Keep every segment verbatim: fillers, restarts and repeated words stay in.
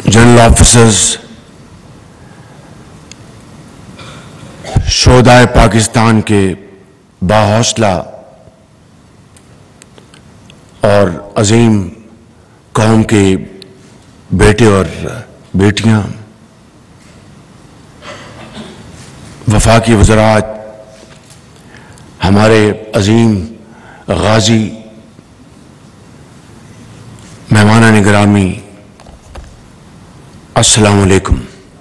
General officers, شہدائے Pakistan کے باحوصلہ اور عظیم قوم کے بیٹے اور بیٹیاں، وفاقی وزرات، ہمارے عظیم غازی، مہمانان گرامی، السلام علیکم۔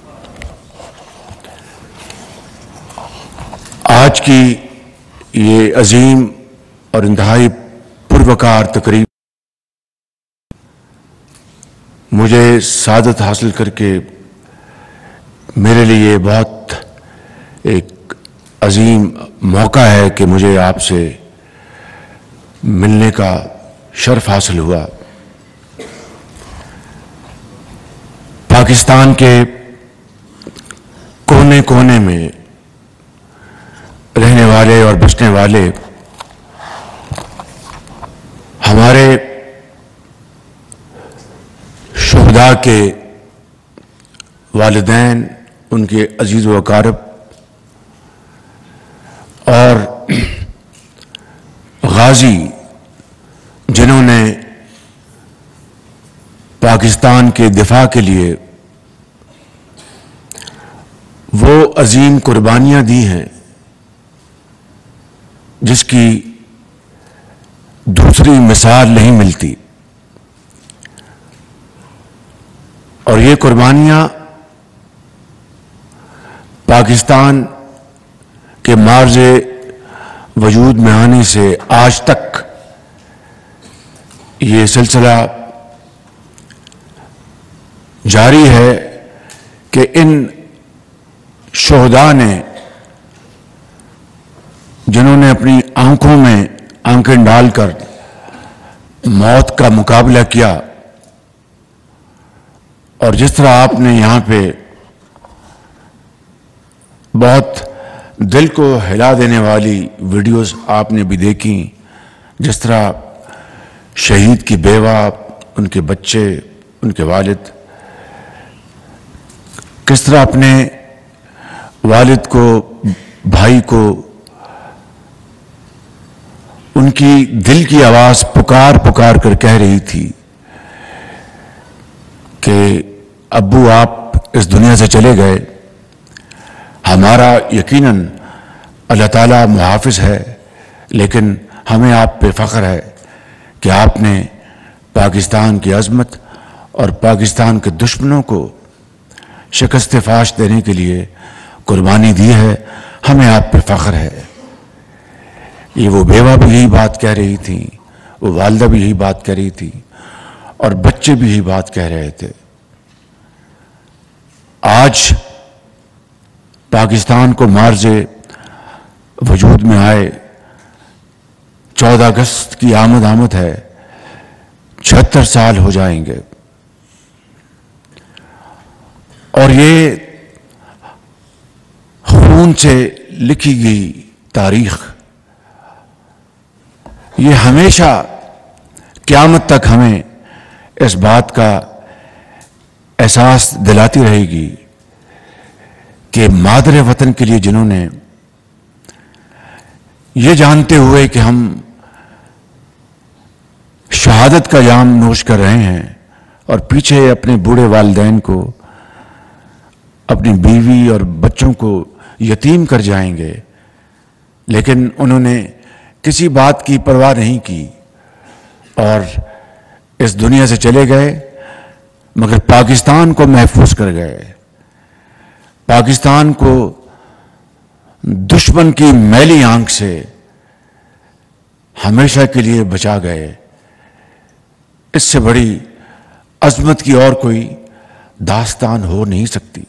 آج کی یہ عظیم اور انتہائی پروقار تقریب مجھے سعادت حاصل کر کے میرے لیے بہت ایک عظیم موقع ہے کہ مجھے آپ سے ملنے کا شرف حاصل ہوا۔ پاکستان کے کونے کونے میں رہنے والے اور بسنے والے ہمارے شہداء کے والدین، ان کے عزیز و اقارب اور غازی جنہوں نے پاکستان کے دفاع کے لیے وہ عظیم قربانیاں دی ہیں جس کی دوسری مثال نہیں ملتی، اور یہ قربانیاں پاکستان کے معرض وجود میں آنے سے آج تک یہ سلسلہ جاری ہے کہ ان شہداء نے جنہوں نے اپنی آنکھوں میں آنکھیں ڈال کر موت کا مقابلہ کیا، اور جس طرح آپ نے یہاں پہ بہت دل کو ہلا دینے والی ویڈیوز آپ نے بھی دیکھی، جس طرح شہید کی بیوہ، ان کے بچے، ان کے والد کس طرح اپنے والد کو، بھائی کو، ان کی دل کی آواز پکار پکار کر کہہ رہی تھی کہ ابو آپ اس دنیا سے چلے گئے، ہمارا یقیناً اللہ تعالیٰ محافظ ہے، لیکن ہمیں آپ پہ فخر ہے کہ آپ نے پاکستان کی عظمت اور پاکستان کے دشمنوں کو شکست فاش دینے کے لیے قربانی دی ہے، ہمیں آپ پہ فخر ہے۔ یہ وہ بیوہ بھی یہی بات کہہ رہی تھی، وہ والدہ بھی یہی بات کہہ رہی تھی، اور بچے بھی یہی بات کہہ رہے تھے۔ آج پاکستان کو معرض وجود میں آئے چودہ اگست کی آمد آمد ہے، چھہتر سال ہو جائیں گے، اور یہ خون سے لکھی گئی تاریخ یہ ہمیشہ قیامت تک ہمیں اس بات کا احساس دلاتی رہے گی کہ مادر وطن کے لیے جنہوں نے یہ جانتے ہوئے کہ ہم شہادت کا جام نوش کر رہے ہیں اور پیچھے اپنے بوڑھے والدین کو، اپنی بیوی اور بچوں کو یتیم کر جائیں گے، لیکن انہوں نے کسی بات کی پرواہ نہیں کی اور اس دنیا سے چلے گئے، مگر پاکستان کو محفوظ کر گئے، پاکستان کو دشمن کی میلی آنکھ سے ہمیشہ کے لیے بچا گئے۔ اس سے بڑی عظمت کی اور کوئی داستان ہو نہیں سکتی۔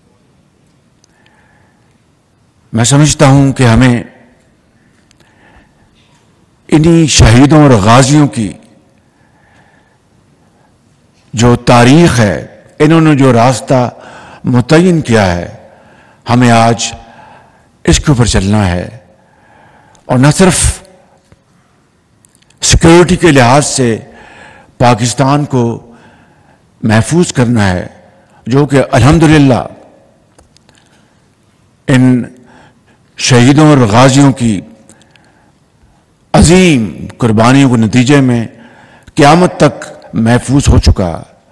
میں سمجھتا ہوں کہ ہمیں انہی شہیدوں اور غازیوں کی جو تاریخ ہے، انہوں نے جو راستہ متعین کیا ہے، ہمیں آج اس کے اوپر چلنا ہے، اور نہ صرف سیکیورٹی کے لحاظ سے پاکستان کو محفوظ کرنا ہے، جو کہ الحمدللہ ان شہیدوں اور غازیوں کی عظیم قربانیوں کے نتیجے میں قیامت تک محفوظ ہو چکا.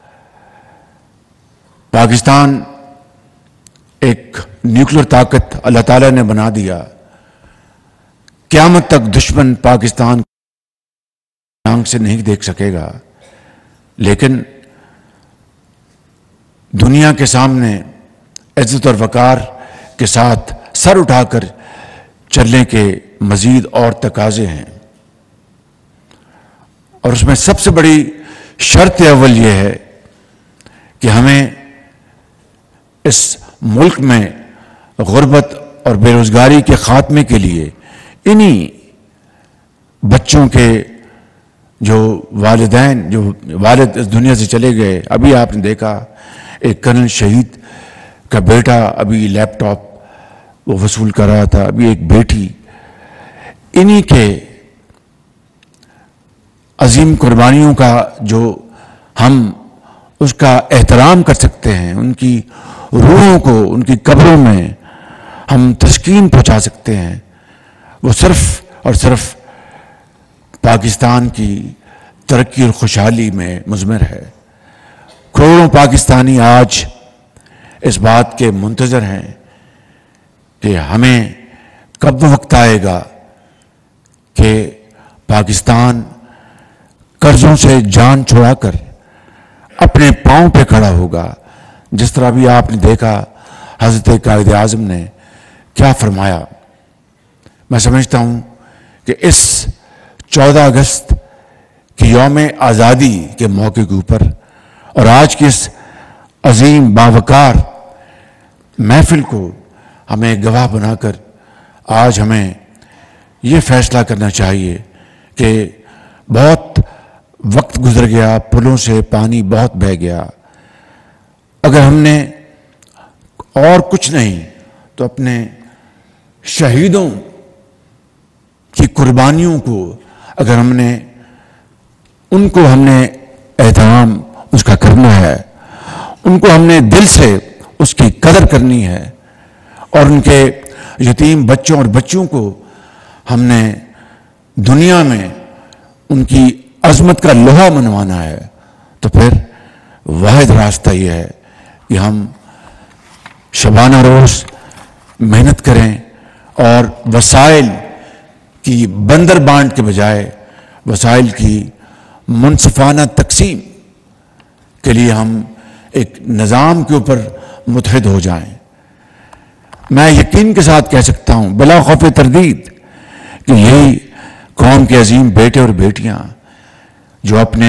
پاکستان ایک نیوکلیر طاقت اللہ تعالیٰ نے بنا دیا. قیامت تک دشمن پاکستان آنکھ سے نہیں دیکھ سکے گا، لیکن دنیا کے سامنے عزت اور وقار کے ساتھ سر اٹھا کر چلنے کے مزید اور تقاضے ہیں. اور اس میں سب سے بڑی شرط اول یہ ہے کہ ہمیں اس ملک میں غربت اور بے روزگاری کے خاتمے کے لیے انہی بچوں کے جو والدین جو والد اس دنیا سے چلے گئے، ابھی آپ نے دیکھا ایک کرنل شہید کا بیٹا ابھی لیپ ٹاپ وہ وصول کر رہا تھا، ابھی ایک بیٹی، انہی کے عظیم قربانیوں کا جو ہم اس کا احترام کر سکتے ہیں، ان کی روحوں کو ان کی قبروں میں ہم تسکین پہنچا سکتے ہیں، وہ صرف اور صرف پاکستان کی ترقی اور خوشحالی میں مضمر ہے. کروڑوں پاکستانی آج اس بات کے منتظر ہیں کہ ہمیں کب وقت آئے گا کہ پاکستان قرضوں سے جان چھڑا کر اپنے پاؤں پہ کھڑا ہوگا. جس طرح بھی آپ نے دیکھا حضرت قائد اعظم نے کیا فرمایا. میں سمجھتا ہوں کہ اس چودہ اگست کی یوم آزادی کے موقع کے اوپر اور آج کی اس عظیم باوقار محفل کو ہمیں گواہ بنا کر آج ہمیں یہ فیصلہ کرنا چاہیے کہ بہت وقت گزر گیا، پلوں سے پانی بہت بہہ گیا. اگر ہم نے اور کچھ نہیں تو اپنے شہیدوں کی قربانیوں کو اگر ہم نے ان کو ہم نے احترام اس کا کرنا ہے، ان کو ہم نے دل سے اس کی قدر کرنی ہے، اور ان کے یتیم بچوں اور بچوں کو ہم نے دنیا میں ان کی عظمت کا لوہا منوانا ہے، تو پھر واحد راستہ یہ ہے کہ ہم شبانہ روز محنت کریں اور وسائل کی بندر بانٹ کے بجائے وسائل کی منصفانہ تقسیم کے لیے ہم ایک نظام کے اوپر متحد ہو جائیں. میں یقین کے ساتھ کہہ سکتا ہوں بلا خوف تردید کہ یہی قوم کے عظیم بیٹے اور بیٹیاں جو اپنے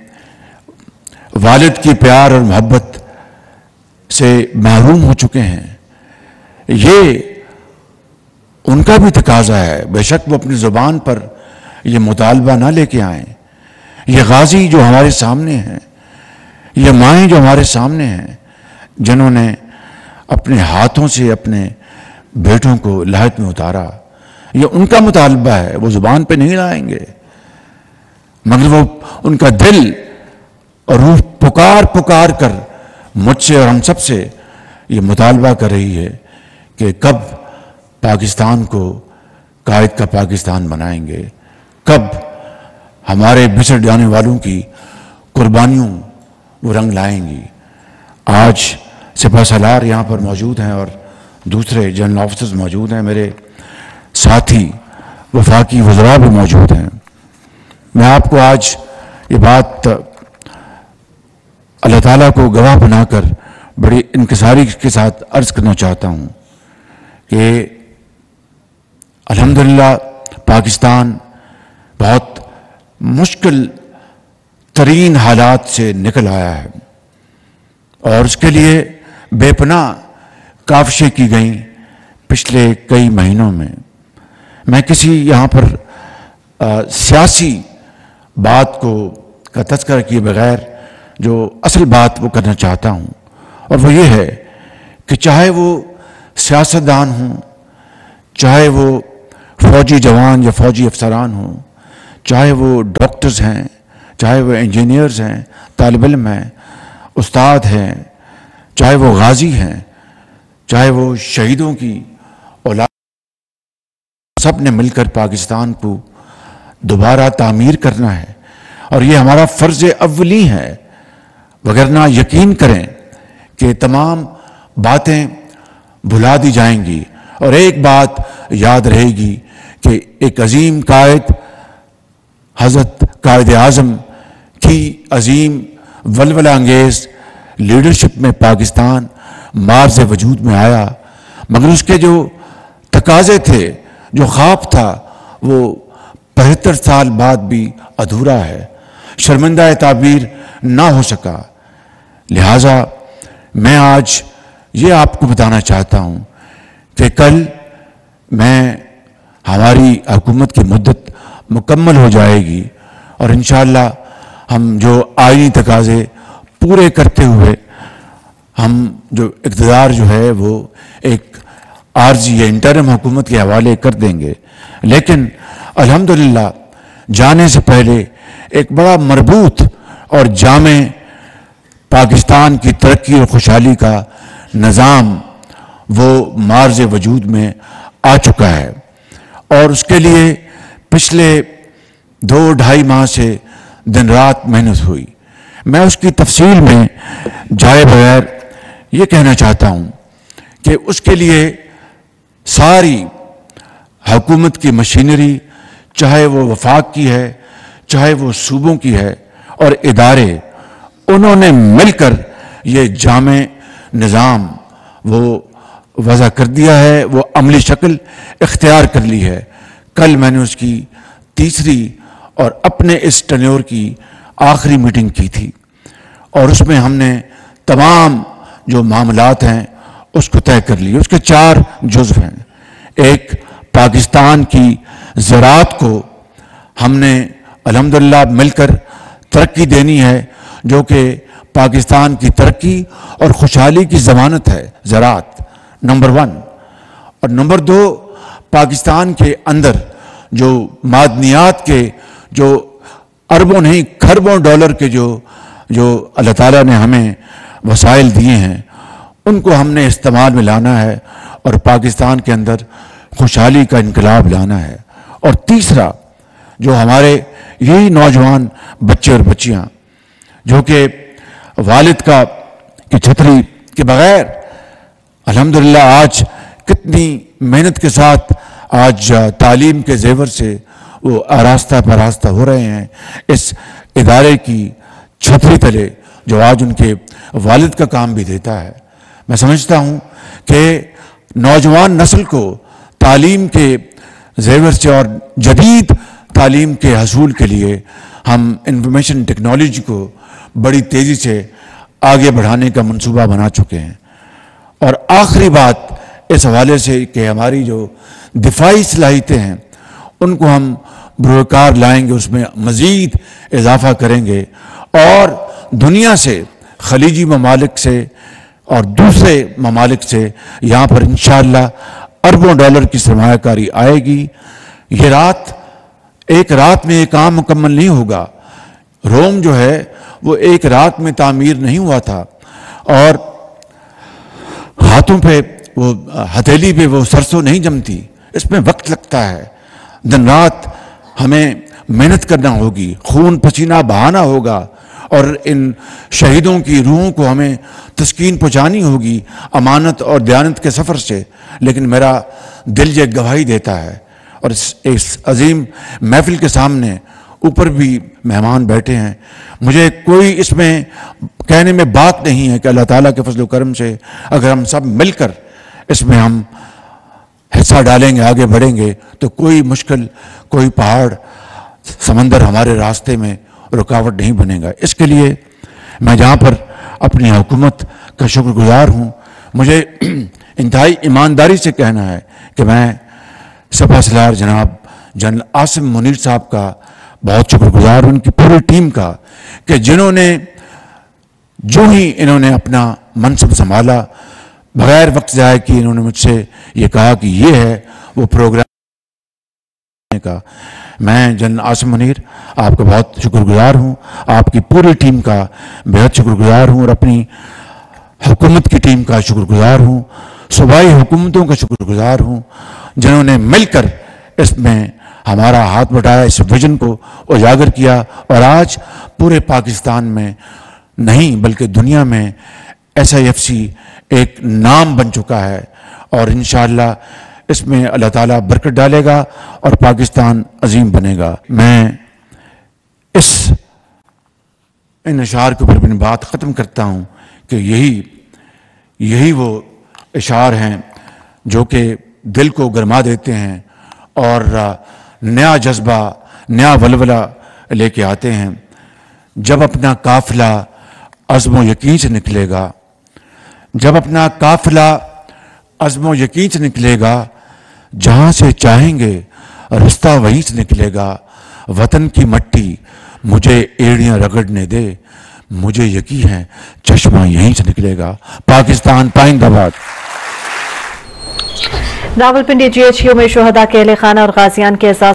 والد کی پیار اور محبت سے محروم ہو چکے ہیں، یہ ان کا بھی تقاضا ہے. بے شک وہ اپنی زبان پر یہ مطالبہ نہ لے کے آئیں. یہ غازی جو ہمارے سامنے ہیں، یہ مائیں جو ہمارے سامنے ہیں، جنہوں نے اپنے ہاتھوں سے اپنے بیٹوں کو لہت میں اتارا، یہ ان کا مطالبہ ہے. وہ زبان پہ نہیں لائیں گے، مگر وہ ان کا دل اور روح پکار پکار کر مجھ سے اور ہم سب سے یہ مطالبہ کر رہی ہے کہ کب پاکستان کو قائد کا پاکستان بنائیں گے، کب ہمارے بچھڑ جانے والوں کی قربانیوں وہ رنگ لائیں گی. آج سپہ سالار یہاں پر موجود ہیں اور دوسرے جنرل آفیسرز موجود ہیں، میرے ساتھی وفاقی وزراء بھی موجود ہیں. میں آپ کو آج یہ بات اللہ تعالیٰ کو گواہ بنا کر بڑی انکساری کے ساتھ عرض کرنا چاہتا ہوں کہ الحمدللہ پاکستان بہت مشکل ترین حالات سے نکل آیا ہے، اور اس کے لیے بے پناہ کاوشیں کی گئیں پچھلے کئی مہینوں میں. میں کسی یہاں پر آ, سیاسی بات کو کا تذکرہ کیے بغیر جو اصل بات وہ کرنا چاہتا ہوں، اور وہ یہ ہے کہ چاہے وہ سیاستدان ہوں، چاہے وہ فوجی جوان یا فوجی افسران ہوں، چاہے وہ ڈاکٹرز ہیں، چاہے وہ انجینئرز ہیں، طالب علم ہیں، استاد ہیں، چاہے وہ غازی ہیں، چاہے وہ شہیدوں کی اولاد، سب نے مل کر پاکستان کو دوبارہ تعمیر کرنا ہے، اور یہ ہمارا فرض اولی ہے، وگرنہ یقین کریں کہ تمام باتیں بھلا دی جائیں گی، اور ایک بات یاد رہے گی کہ ایک عظیم قائد، حضرت قائد اعظم کی عظیم ولولہ انگیز لیڈرشپ میں پاکستان مارز وجود میں آیا، مگر اس کے جو تقاضے تھے، جو خواب تھا، وہ پچہتر سال بعد بھی ادھورا ہے، شرمندہ تعبیر نہ ہو سکا۔ لہٰذا میں آج یہ آپ کو بتانا چاہتا ہوں کہ کل میں ہماری حکومت کی مدت مکمل ہو جائے گی، اور انشاءاللہ ہم جو آئینی تقاضے پورے کرتے ہوئے ہم جو اقتدار جو ہے وہ ایک عارضی یا انٹرم حکومت کے حوالے کر دیں گے، لیکن الحمدللہ جانے سے پہلے ایک بڑا مربوط اور جامع پاکستان کی ترقی اور خوشحالی کا نظام وہ مارز وجود میں آ چکا ہے، اور اس کے لیے پچھلے دو ڈھائی ماہ سے دن رات محنت ہوئی۔ میں اس کی تفصیل میں جائے بغیر یہ کہنا چاہتا ہوں کہ اس کے لیے ساری حکومت کی مشینری، چاہے وہ وفاق کی ہے، چاہے وہ صوبوں کی ہے، اور ادارے، انہوں نے مل کر یہ جامع نظام وہ وضع کر دیا ہے، وہ عملی شکل اختیار کر لی ہے۔ کل میں نے اس کی تیسری اور اپنے اس ٹینیور کی آخری میٹنگ کی تھی، اور اس میں ہم نے تمام جو معاملات ہیں اس کو طے کر لی۔ اس کے چار جزو ہیں۔ ایک، پاکستان کی زراعت کو ہم نے الحمدللہ مل کر ترقی دینی ہے، جو کہ پاکستان کی ترقی اور خوشحالی کی ضمانت ہے، زراعت نمبر ون۔ اور نمبر دو، پاکستان کے اندر جو معدنیات کے جو اربوں نہیں کھربوں ڈالر کے جو جو اللہ تعالیٰ نے ہمیں وسائل دیے ہیں، ان کو ہم نے استعمال میں لانا ہے، اور پاکستان کے اندر خوشحالی کا انقلاب لانا ہے۔ اور تیسرا، جو ہمارے یہی نوجوان بچے اور بچیاں جو کہ والد کا کی چھتری کے بغیر الحمدللہ آج کتنی محنت کے ساتھ آج تعلیم کے زیور سے وہ آراستہ پراستہ ہو رہے ہیں، اس ادارے کی چھتری تلے جو آج ان کے والد کا کام بھی دیتا ہے۔ میں سمجھتا ہوں کہ نوجوان نسل کو تعلیم کے زیور سے اور جدید تعلیم کے حصول کے لیے ہم انفارمیشن ٹیکنالوجی کو بڑی تیزی سے آگے بڑھانے کا منصوبہ بنا چکے ہیں۔ اور آخری بات اس حوالے سے کہ ہماری جو دفاعی صلاحیتیں ہیں ان کو ہم بروکار لائیں گے، اس میں مزید اضافہ کریں گے، اور دنیا سے، خلیجی ممالک سے اور دوسرے ممالک سے یہاں پر انشاءاللہ اربوں ڈالر کی سرمایہ کاری آئے گی۔ یہ رات ایک رات میں یہ کام مکمل نہیں ہوگا۔ روم جو ہے وہ ایک رات میں تعمیر نہیں ہوا تھا، اور ہاتھوں پہ وہ ہتھیلی پہ وہ سرسوں نہیں جمتی، اس میں وقت لگتا ہے۔ دن رات ہمیں محنت کرنا ہوگی، خون پسینہ بہانا ہوگا، اور ان شہیدوں کی روحوں کو ہمیں تسکین پہنچانی ہوگی امانت اور دیانت کے سفر سے۔ لیکن میرا دل یہ گواہی دیتا ہے، اور اس اس عظیم محفل کے سامنے اوپر بھی مہمان بیٹھے ہیں، مجھے کوئی اس میں کہنے میں بات نہیں ہے کہ اللہ تعالیٰ کے فضل و کرم سے اگر ہم سب مل کر اس میں ہم حصہ ڈالیں گے، آگے بڑھیں گے، تو کوئی مشکل، کوئی پہاڑ، سمندر ہمارے راستے میں رکاوٹ نہیں بنے گا۔ اس کے لیے میں جہاں پر اپنی حکومت کا شکر گزار ہوں، مجھے انتہائی ایمانداری سے کہنا ہے کہ میں سپہ سالار جناب جنرل عاصم منیر صاحب کا بہت شکر گزار ہوں، ان کی پوری ٹیم کا، کہ جنہوں نے جو ہی انہوں نے اپنا منصب سنبھالا، بغیر وقت ضائع کیے انہوں نے مجھ سے یہ کہا کہ یہ ہے وہ پروگرام کا۔ میں جنرل عاصم منیر آپ کا بہت شکر گزار ہوں، آپ کی پوری ٹیم کا بہت شکر گزار ہوں، اور اپنی حکومت کی ٹیم کا شکر گزار ہوں، صوبائی حکومتوں کا شکر گزار ہوں، جنہوں نے مل کر اس میں ہمارا ہاتھ بٹایا، اس ویژن کو اجاگر کیا، اور آج پورے پاکستان میں نہیں بلکہ دنیا میں ایس آئی ایف سی ایک نام بن چکا ہے، اور انشاءاللہ اس میں اللہ تعالیٰ برکت ڈالے گا اور پاکستان عظیم بنے گا۔ میں اس ان اشعار کے اوپر اپنی بات ختم کرتا ہوں کہ یہی یہی وہ اشعار ہیں جو کہ دل کو گرما دیتے ہیں اور نیا جذبہ، نیا ولولہ لے کے آتے ہیں۔ جب اپنا قافلہ عزم و یقین سے نکلے گا، جب اپنا قافلہ عزم و یقین سے نکلے گا، جہاں سے چاہیں گے رستہ وہیں سے نکلے گا، وطن کی مٹی مجھے ایڑیاں رگڑنے دے، مجھے یقین ہے چشمہ یہیں سے نکلے گا۔ پاکستان پائندہ باد۔ راولپنڈی جی ایچ کیو میں شہداء کے اہل خانہ اور غازیان کے اعزاز